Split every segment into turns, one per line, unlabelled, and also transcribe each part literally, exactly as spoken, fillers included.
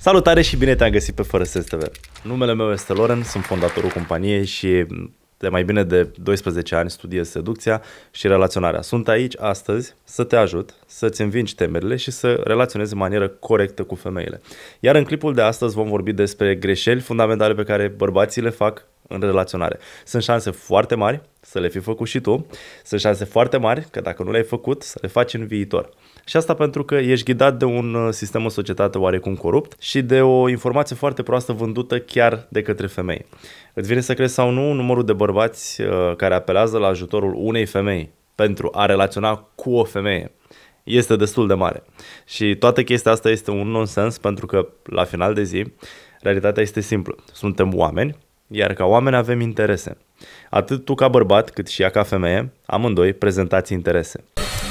Salutare și bine te-am găsit pe Fără Sens T V. Numele meu este Loren, sunt fondatorul companiei și de mai bine de doisprezece ani studiez seducția și relaționarea. Sunt aici astăzi să te ajut să-ți învingi temerile și să relaționezi în manieră corectă cu femeile. Iar în clipul de astăzi vom vorbi despre greșeli fundamentale pe care bărbații le fac în relaționare. Sunt șanse foarte mari să le fi făcut și tu, sunt șanse foarte mari că dacă nu le-ai făcut să le faci în viitor. Și asta pentru că ești ghidat de un sistem în societate oarecum corupt și de o informație foarte proastă vândută chiar de către femei. Îți vine să crezi sau nu, numărul de bărbați uh, care apelează la ajutorul unei femei pentru a relaționa cu o femeie este destul de mare. Și toată chestia asta este un nonsens pentru că la final de zi realitatea este simplă. Suntem oameni, iar ca oameni avem interese. Atât tu ca bărbat cât și ea ca femeie, amândoi prezentați interese.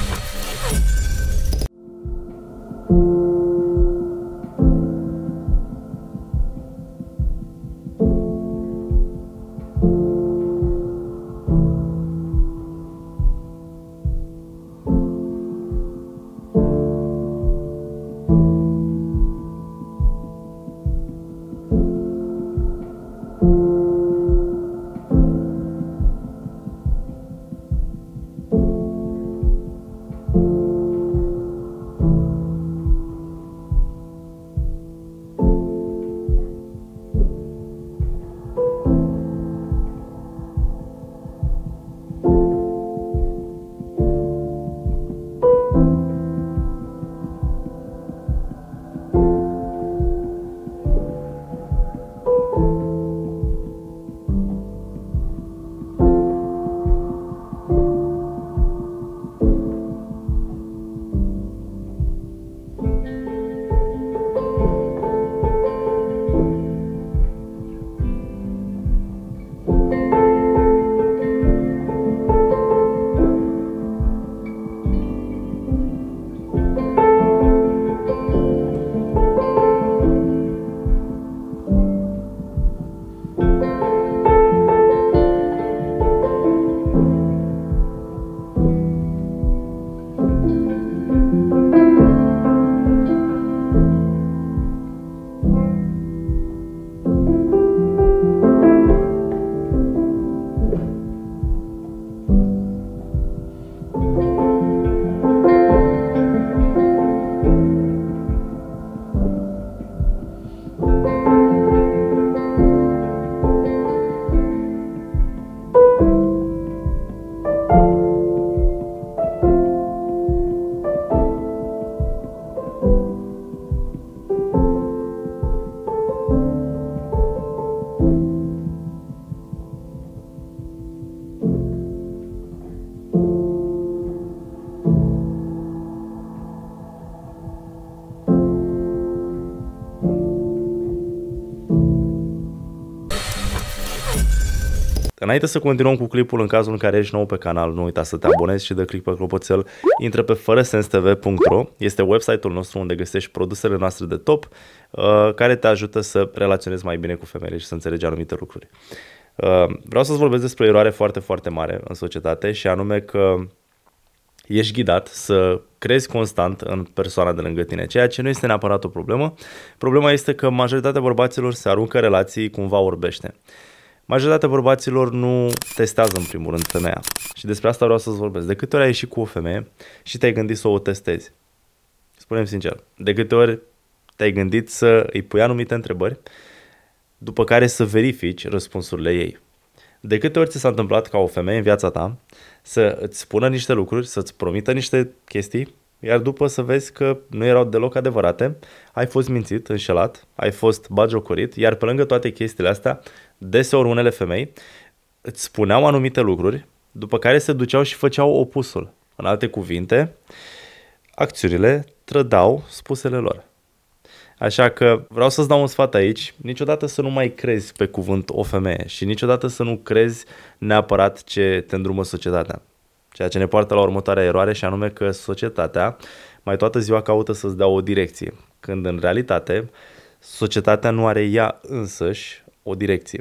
Înainte să continuăm cu clipul, în cazul în care ești nou pe canal, nu uita să te abonezi și dă click pe clopoțel. Intră pe fără sens t v punct ro, este website-ul nostru unde găsești produsele noastre de top uh, care te ajută să relaționezi mai bine cu femeile și să înțelegi anumite lucruri. Uh, vreau să-ți vorbesc despre o eroare foarte, foarte mare în societate și anume că ești ghidat să crezi constant în persoana de lângă tine, ceea ce nu este neapărat o problemă. Problema este că majoritatea bărbaților se aruncă relații cumva orbește. Majoritatea bărbaților nu testează în primul rând femeia. Și despre asta vreau să-ți vorbesc. De câte ori ai ieșit cu o femeie și te-ai gândit să o testezi? Spune-mi sincer. De câte ori te-ai gândit să îi pui anumite întrebări, după care să verifici răspunsurile ei? De câte ori ți s-a întâmplat ca o femeie în viața ta să îți spună niște lucruri, să-ți promită niște chestii, iar după să vezi că nu erau deloc adevărate, ai fost mințit, înșelat, ai fost bagiocorit, iar pe lângă toate chestiile astea, deseori unele femei îți spuneau anumite lucruri, după care se duceau și făceau opusul. În alte cuvinte, acțiunile trădau spusele lor. Așa că vreau să-ți dau un sfat aici, niciodată să nu mai crezi pe cuvânt o femeie și niciodată să nu crezi neapărat ce te îndrumă societatea. Ceea ce ne poartă la următoarea eroare și anume că societatea mai toată ziua caută să-ți dea o direcție, când în realitate societatea nu are ea însăși o direcție.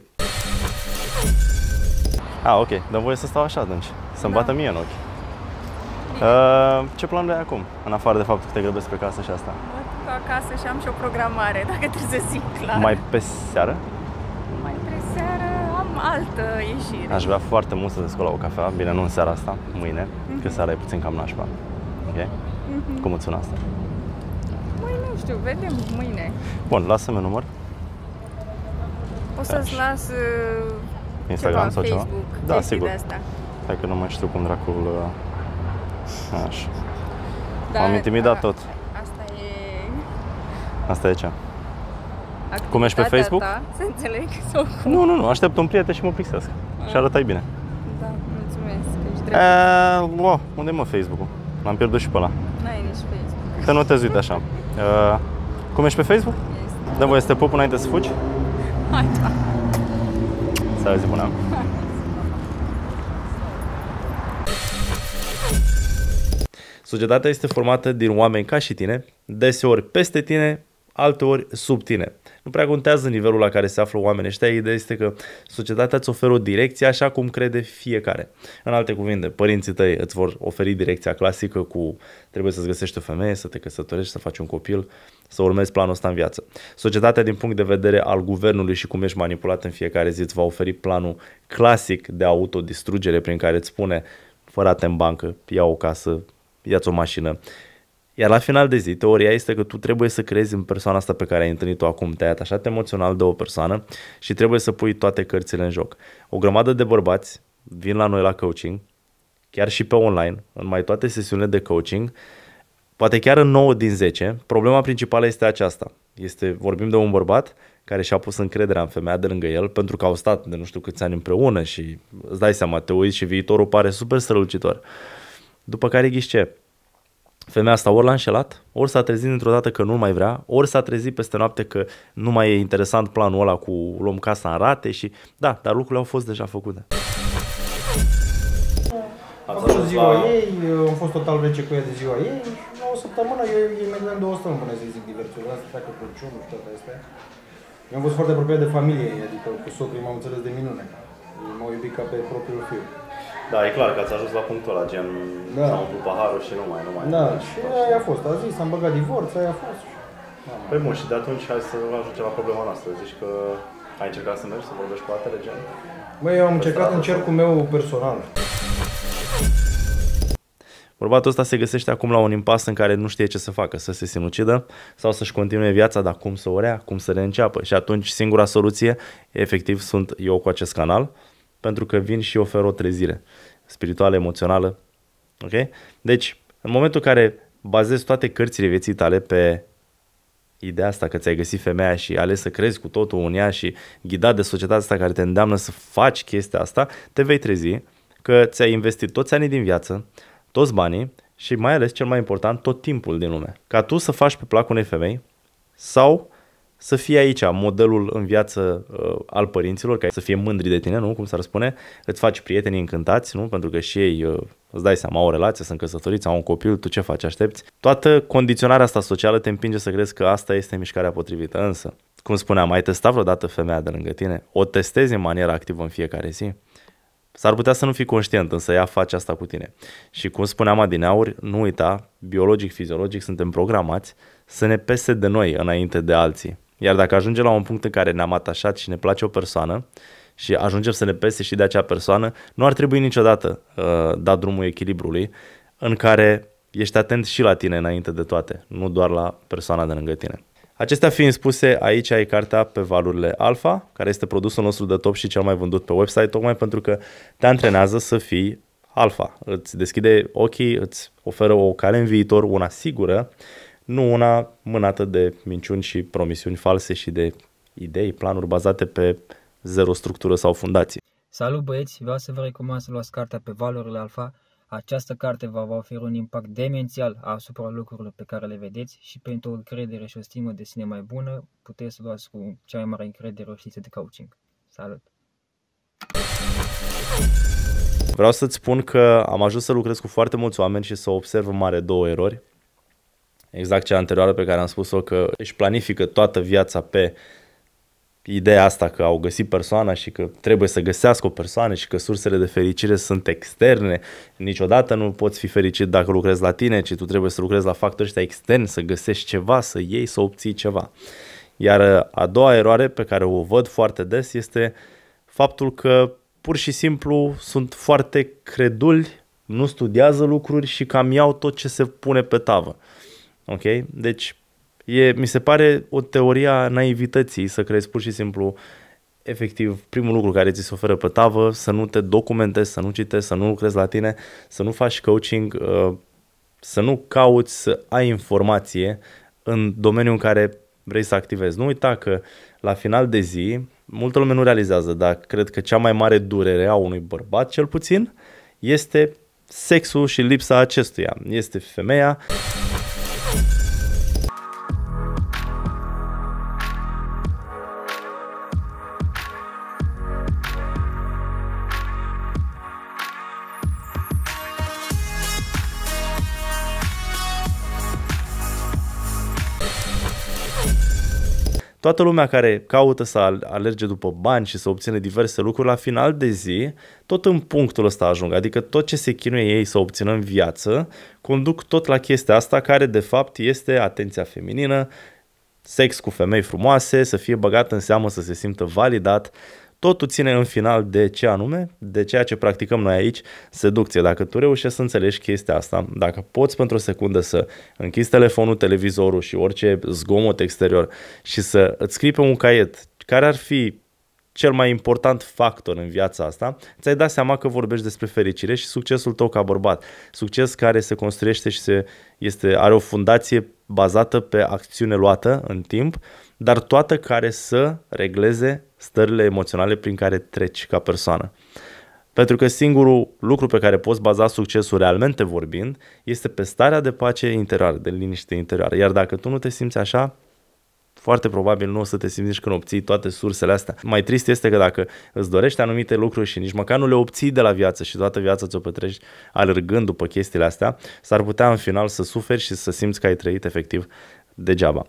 Ah, ok, dăm voie să stau așa atunci, să-mi da. bată mie în ochi. Uh, ce plan ai acum, în afară de faptul că te grăbesc pe casă și asta?
Ca acasă și am și o programare, dacă trebuie să zic clar.
Mai pe seară?
Mai pe seară am altă ieșire.
Aș vrea foarte mult să descol la o cafea, bine, nu în seara asta, mâine, mm-hmm. că seara e puțin cam nașpa. Ok? Mm-hmm. Cum îți sună asta?
Măi, nu știu, vedem mâine.
Bun, lasă-mi un număr.
O să-ți las uh,
Instagram
ceva,
sau ceva?
Facebook,
Da, sigur.
de asta.
Hai că nu mai știu cum dracul... Așa.
Da,
M-am intimidat
a,
tot.
Asta e...
Asta e ce? Cum ești pe Facebook?
Ta, să înțeleg, sau cum?
Nu, nu, nu, aștept un prieten și mă plictisesc. Ah. Și arătai bine.
Da, mulțumesc, ești drept.
Wow, unde e mă Facebook-ul? L-am pierdut și pe ăla.
N-ai nici Facebook.
Te notez, uite așa. Uh, cum ești pe Facebook?
Este.
Dă voie să te pup înainte să fugi?
Hai, da.
Să ai zi bună. Societatea este formată din oameni ca și tine, deseori peste tine, alteori sub tine. Nu prea contează nivelul la care se află oamenii ăștia, ideea este că societatea îți oferă o direcție așa cum crede fiecare. În alte cuvinte, părinții tăi îți vor oferi direcția clasică cu trebuie să-ți găsești o femeie, să te căsătorești, să faci un copil, să urmezi planul ăsta în viață. Societatea din punct de vedere al guvernului și cum ești manipulat în fiecare zi îți va oferi planul clasic de autodistrugere prin care îți spune fă în bancă, ia o casă, ia-ți o mașină. Iar la final de zi, teoria este că tu trebuie să crezi în persoana asta pe care ai întâlnit-o acum, te-ai atașat emoțional de o persoană și trebuie să pui toate cărțile în joc. O grămadă de bărbați vin la noi la coaching, chiar și pe online, în mai toate sesiunile de coaching, poate chiar în nouă din zece. Problema principală este aceasta. Este, vorbim de un bărbat care și-a pus încrederea în femeia de lângă el pentru că au stat de nu știu câți ani împreună și îți dai seama, te uiți și viitorul pare super strălucitor. După care ghiși ce? Femeia asta ori l-a înșelat, ori s-a trezit dintr-o dată că nu mai vrea, ori s-a trezit peste noapte că nu mai e interesant planul ăla cu luăm casa în rate și da, dar lucrurile au fost deja făcute.
Am fost ziua la... ei, am fost total rece cu ea de ziua ei și la o săptămână, eu îi mai două săptămâni până să-i zic diversul, să facă Crăciunul și toate astea. Eu am fost foarte apropiat de familie ei, adică cu socrii m-am înțeles de minune. M-au iubit ca pe propriul fiu.
Da, e clar că ați ajuns la punctul ăla, gen da. S-a umplut paharul și nu mai, nu mai.
Da, și aia a fost, a zis, am băgat divorț, aia a fost.
Păi bun, și de atunci hai să ajungem la problema noastră. Zici că ai încercat să mergi, să vorbești cu altele, gen?
Băi, eu am încercat în cercul meu personal.
Bărbatul ăsta se găsește acum la un impas în care nu știe ce să facă, să se sinucidă sau să-și continue viața, dar cum să o rea, cum să reînceapă. Și atunci singura soluție, efectiv, sunt eu cu acest canal, pentru că vin și ofer o trezire spirituală, emoțională. Ok? Deci, în momentul în care bazezi toate cărțile vieții tale pe ideea asta că ți-ai găsit femeia și ales să crezi cu totul în ea și ghidat de societatea asta care te îndeamnă să faci chestia asta, te vei trezi că ți-ai investit toți anii din viață, toți banii și mai ales, cel mai important, tot timpul din lume. Ca tu să faci pe placul unei femei sau să fie aici modelul în viață uh, al părinților, ca să fie mândri de tine, nu? Cum s-ar spune, îți faci prieteni încântați, nu? Pentru că și ei, uh, îți dai seama, au o relație, sunt căsătoriți, au un copil, tu ce faci, aștepți? Toată condiționarea asta socială te împinge să crezi că asta este mișcarea potrivită, însă, cum spuneam, ai testat vreodată femeia de lângă tine? O testezi în manieră activă în fiecare zi? S-ar putea să nu fii conștient, însă ea face asta cu tine. Și cum spuneam adineauri, nu uita, biologic, fiziologic, suntem programați să ne pese de noi înainte de alții. Iar dacă ajungem la un punct în care ne-am atașat și ne place o persoană și ajungem să ne pese și de acea persoană, nu ar trebui niciodată uh, dat drumul echilibrului în care ești atent și la tine înainte de toate, nu doar la persoana de lângă tine. Acestea fiind spuse, aici ai cartea Pe Valurile Alpha, care este produsul nostru de top și cel mai vândut pe website, tocmai pentru că te antrenează să fii alfa. Îți deschide ochii, îți oferă o cale în viitor, una sigură, nu una mânată de minciuni și promisiuni false și de idei, planuri bazate pe zero structură sau fundație.
Salut băieți, vreau să vă recomand să luați cartea Pe Valurile Alpha. Această carte va oferi un impact demențial asupra lucrurilor pe care le vedeți și pentru o încredere și o stimă de sine mai bună, puteți să luați cu cea mai mare încredere o știință de coaching. Salut!
Vreau să-ți spun că am ajuns să lucrez cu foarte mulți oameni și să observ în mare două erori. Exact cea anterioară pe care am spus-o, că își planifică toată viața pe ideea asta că au găsit persoana și că trebuie să găsească o persoană și că sursele de fericire sunt externe. Niciodată nu poți fi fericit dacă lucrezi la tine, ci tu trebuie să lucrezi la factorii ăștia externi, să găsești ceva, să iei, să obții ceva. Iar a doua eroare pe care o văd foarte des este faptul că pur și simplu sunt foarte creduli, nu studiază lucruri și cam iau tot ce se pune pe tavă. Ok? Deci e, mi se pare o teorie a naivității să crezi pur și simplu, efectiv, primul lucru care ți se oferă pe tavă, să nu te documentezi, să nu citești, să nu lucrezi la tine, să nu faci coaching, să nu cauți să ai informație în domeniul în care vrei să activezi. Nu uita că la final de zi, multă lume nu realizează, dar cred că cea mai mare durere a unui bărbat, cel puțin, este sexul și lipsa acestuia. Este femeia. Toată lumea care caută să alerge după bani și să obțină diverse lucruri, la final de zi, tot în punctul ăsta ajung. Adică tot ce se chinuie ei să obțină în viață, conduc tot la chestia asta care de fapt este atenția feminină, sex cu femei frumoase, să fie băgat în seamă, să se simtă validat. Totul ține în final de ce anume? De ceea ce practicăm noi aici, seducție. Dacă tu reușești să înțelegi chestia asta, dacă poți pentru o secundă să închizi telefonul, televizorul și orice zgomot exterior și să îți scrii pe un caiet care ar fi cel mai important factor în viața asta, ți-ai dat seama că vorbești despre fericire și succesul tău ca bărbat. Succes care se construiește și se, este, are o fundație bazată pe acțiune luată în timp, dar toată care să regleze stările emoționale prin care treci ca persoană. Pentru că singurul lucru pe care poți baza succesul realmente vorbind este pe starea de pace interioară, de liniște interioară. Iar dacă tu nu te simți așa, foarte probabil nu o să te simți nici când obții toate sursele astea. Mai trist este că dacă îți dorești anumite lucruri și nici măcar nu le obții de la viață și toată viața ți-o petrești alergând după chestiile astea, s-ar putea în final să suferi și să simți că ai trăit efectiv degeaba.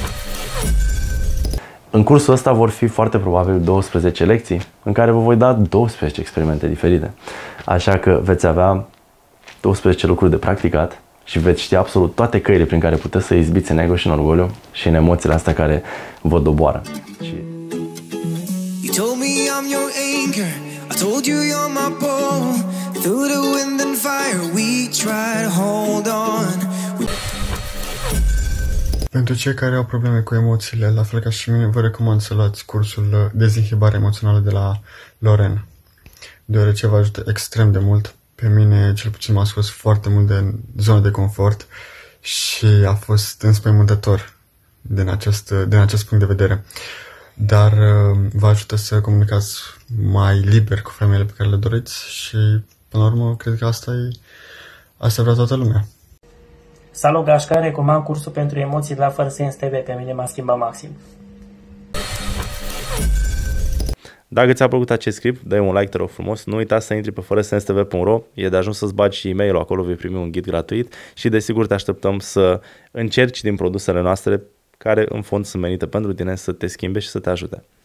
În cursul ăsta vor fi foarte probabil douăsprezece lecții în care vă voi da douăsprezece experimente diferite. Așa că veți avea douăsprezece lucruri de practicat și veți ști absolut toate căile prin care puteți să izbiți în ego și în orgoliu și în emoțiile astea care vă doboară. Și... You told me I'm your anchor, I told you you're my pole. Through the wind and fire we try to hold on.
Pentru cei care au probleme cu emoțiile, la fel ca și mine, vă recomand să luați cursul Dezinhibare Emoțională de la Loren, deoarece vă ajută extrem de mult. Pe mine, cel puțin, m-a scos foarte mult de zonă de confort și a fost înspăimântător din acest, din acest punct de vedere. Dar vă ajută să comunicați mai liber cu femeile pe care le doriți și, până la urmă, cred că asta e, asta vrea toată lumea.
Salut, Gașca, recomand cursul pentru emoții de la Fără Sens T V. Pe mine m-a schimbat maxim.
Dacă ți-a plăcut acest clip, dă-i un like, te rog frumos. Nu uita să intri pe fără sens t v punct ro. E de ajuns să-ți bagi și e-mail-ul, acolo vei primi un ghid gratuit și desigur te așteptăm să încerci din produsele noastre care în fond sunt menite pentru tine să te schimbe și să te ajute.